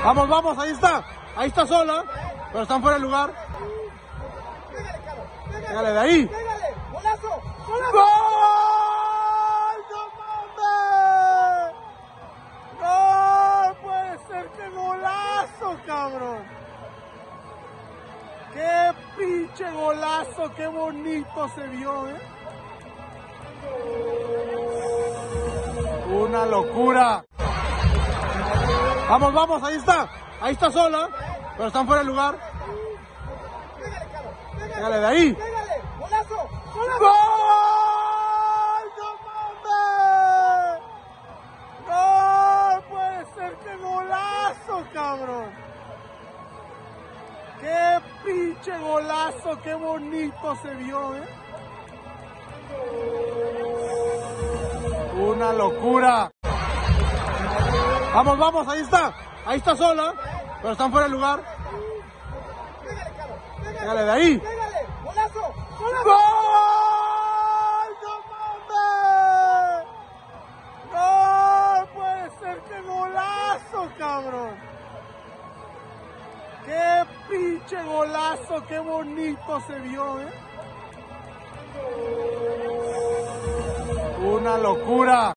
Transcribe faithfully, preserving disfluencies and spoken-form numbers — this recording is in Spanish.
Vamos, vamos, ahí está. Ahí está sola, pero están fuera de lugar. Pégale de ahí. ¡Golazo! ¡Golazo! ¡Gol! ¡No mames! ¡No puede ser! ¡Qué golazo, cabrón! ¡Qué pinche golazo! ¡Qué bonito se vio, eh! ¡Una locura! Vamos, vamos, ahí está. Ahí está sola, pero están fuera de lugar. Pégale de ahí. ¡Pégale! ¡Golazo! ¡Golazo! ¡Gol! ¡No mames! ¡No puede ser! ¡Qué golazo, cabrón! ¡Qué pinche golazo! ¡Qué bonito se vio, eh! ¡Una locura! Vamos, vamos, ahí está. Ahí está sola, pero están fuera de lugar. Pégale de ahí. ¡Pégale! ¡Golazo! ¡Golazo! ¡Gol! ¡No mames! ¡No puede ser! ¡Qué golazo, cabrón! ¡Qué pinche golazo! ¡Qué bonito se vio, eh! ¡Una locura!